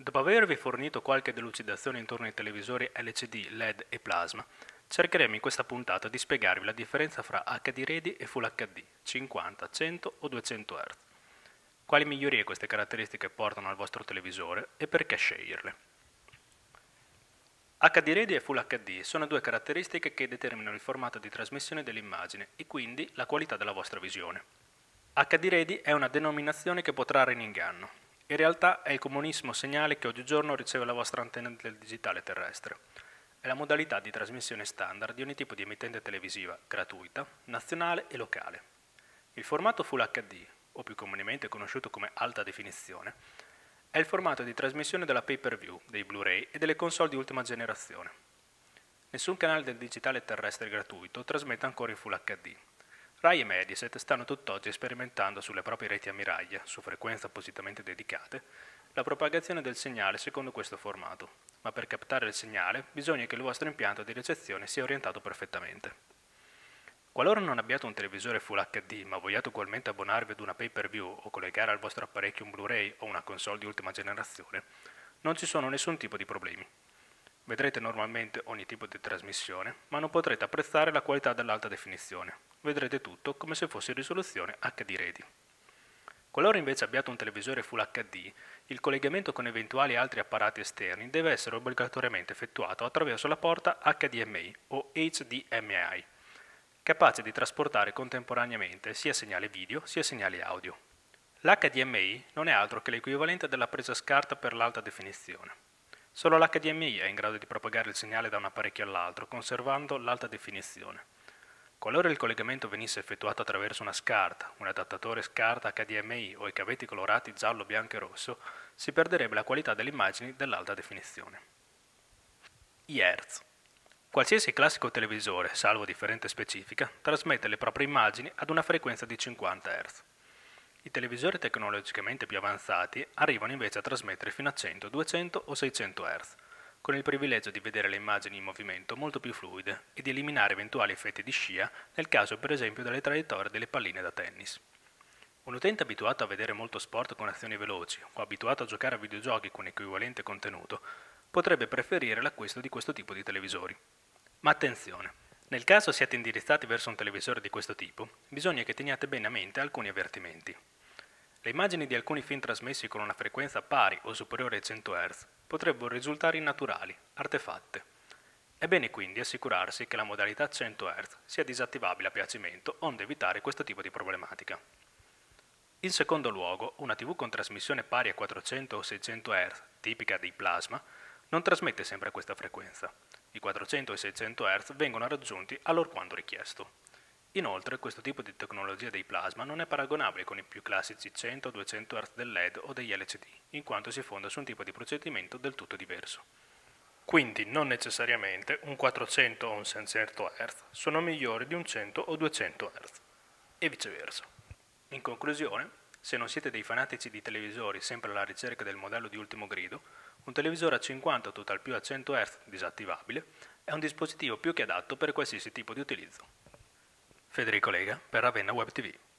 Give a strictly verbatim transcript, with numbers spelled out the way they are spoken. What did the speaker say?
Dopo avervi fornito qualche delucidazione intorno ai televisori L C D, L E D e plasma, cercheremo in questa puntata di spiegarvi la differenza fra H D Ready e Full H D, cinquanta, cento o duecento hertz. Quali migliorie queste caratteristiche portano al vostro televisore e perché sceglierle. H D Ready e Full H D sono due caratteristiche che determinano il formato di trasmissione dell'immagine e quindi la qualità della vostra visione. H D Ready è una denominazione che può trarre in inganno. In realtà è il comunissimo segnale che oggigiorno riceve la vostra antenna del digitale terrestre. È la modalità di trasmissione standard di ogni tipo di emittente televisiva, gratuita, nazionale e locale. Il formato Full H D, o più comunemente conosciuto come alta definizione, è il formato di trasmissione della pay-per-view, dei Blu-ray e delle console di ultima generazione. Nessun canale del digitale terrestre gratuito trasmette ancora in Full H D. Rai e Mediaset stanno tutt'oggi sperimentando sulle proprie reti a miraglia, su frequenze appositamente dedicate, la propagazione del segnale secondo questo formato, ma per captare il segnale bisogna che il vostro impianto di ricezione sia orientato perfettamente. Qualora non abbiate un televisore Full H D ma vogliate ugualmente abbonarvi ad una pay-per-view o collegare al vostro apparecchio un Blu-ray o una console di ultima generazione, non ci sono nessun tipo di problemi. Vedrete normalmente ogni tipo di trasmissione, ma non potrete apprezzare la qualità dell'alta definizione. Vedrete tutto come se fosse in risoluzione H D Ready. Qualora invece abbiate un televisore Full H D, il collegamento con eventuali altri apparati esterni deve essere obbligatoriamente effettuato attraverso la porta H D M I o H D M I, capace di trasportare contemporaneamente sia segnale video sia segnali audio. L'H D M I non è altro che l'equivalente della presa scarta per l'alta definizione. Solo l'H D M I è in grado di propagare il segnale da un apparecchio all'altro, conservando l'alta definizione. Qualora il collegamento venisse effettuato attraverso una scarta, un adattatore scarta H D M I o i cavetti colorati giallo, bianco e rosso, si perderebbe la qualità delle immagini dell'alta definizione. I hertz. Qualsiasi classico televisore, salvo differente specifica, trasmette le proprie immagini ad una frequenza di cinquanta hertz. I televisori tecnologicamente più avanzati arrivano invece a trasmettere fino a cento, duecento o seicento hertz, con il privilegio di vedere le immagini in movimento molto più fluide e di eliminare eventuali effetti di scia nel caso per esempio delle traiettorie delle palline da tennis. Un utente abituato a vedere molto sport con azioni veloci o abituato a giocare a videogiochi con equivalente contenuto potrebbe preferire l'acquisto di questo tipo di televisori. Ma attenzione! Nel caso siate indirizzati verso un televisore di questo tipo, bisogna che teniate bene a mente alcuni avvertimenti. Le immagini di alcuni film trasmessi con una frequenza pari o superiore ai cento hertz potrebbero risultare innaturali, artefatte. È bene quindi assicurarsi che la modalità cento hertz sia disattivabile a piacimento, onde evitare questo tipo di problematica. In secondo luogo, una tivù con trasmissione pari a quattrocento o seicento hertz, tipica dei plasma, non trasmette sempre a questa frequenza. I quattrocento e i seicento hertz vengono raggiunti allorquando richiesto. Inoltre, questo tipo di tecnologia dei plasma non è paragonabile con i più classici cento duecento hertz del L E D o degli L C D, in quanto si fonda su un tipo di procedimento del tutto diverso. Quindi non necessariamente un quattrocento o un seicento hertz sono migliori di un cento o duecento hertz, e viceversa. In conclusione, se non siete dei fanatici di televisori sempre alla ricerca del modello di ultimo grido, un televisore a cinquanta o tutt'al più a cento hertz disattivabile è un dispositivo più che adatto per qualsiasi tipo di utilizzo. Federico Lega per Ravenna Web T V.